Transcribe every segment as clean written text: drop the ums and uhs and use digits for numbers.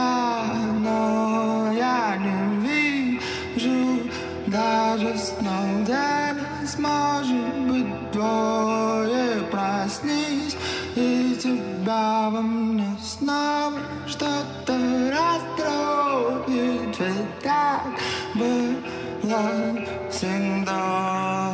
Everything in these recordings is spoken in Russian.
тебя, но я не вижу даже снов, где не сможет быть двое. Проснись, и тебя во мне снова что-то расстроит, ведь так было всегда.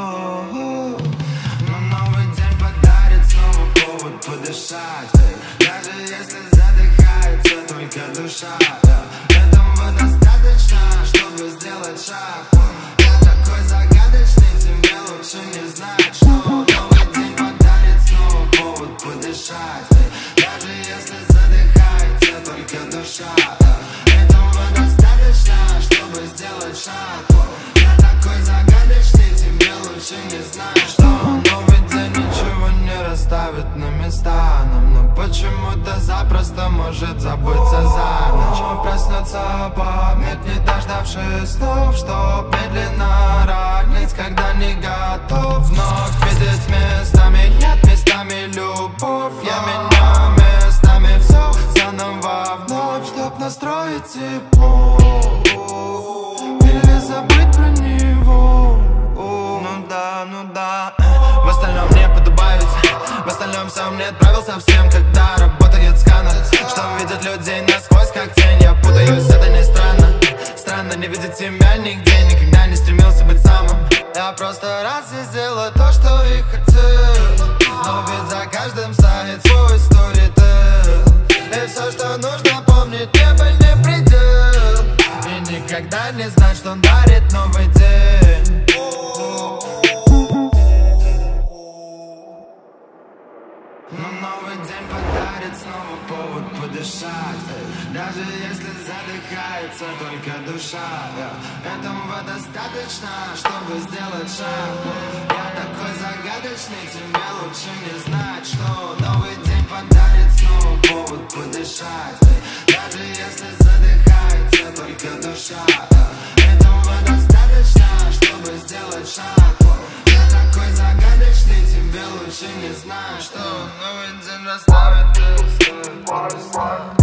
Но новый день подарит снова повод подышать, даже если задыхается только душа. Этого достаточно, чтобы сделать шаг. Я такой загадочный, тебе лучше не знать, что новый день подарит снова повод подышать, даже если задыхается только душа. Этого достаточно, чтобы сделать шаг. Я такой загадочный, тебе лучше не знать, что новый день ничего не расставит на места нам, но почему-то запросто может забыться за ночь. Проснуться память, не дождавшись снов, чтоб медленно ранить, когда не готов вновь видеть местами нет, местами любовь. Я меняю местами все заново вновь, чтоб настроить тепло или забыть про него. Ну да, в остальном мне подобаюсь, в остальном сам не отправился всем, когда работает сканер, что видят людей насквозь как тень. Я путаюсь, это не странно, странно не видеть себя нигде, никогда не стремился быть самым. Я просто раз и сделаю то, что и хотел, но ведь за каждым стоит свой сторител, и все, что нужно помнить, небо не предел, и никогда не знать, что он дарит новый день. Но новый день подарит снова повод подышать, даже если задыхается только душа. Этого достаточно, чтобы сделать шаг. Я такой загадочный, тебе лучше не знать, что новый день подарит снова повод подышать, даже если задыхается только душа. Этого достаточно, чтобы сделать шаг. Я такой загадочный, тебе лучше не знать, что новый день расставит.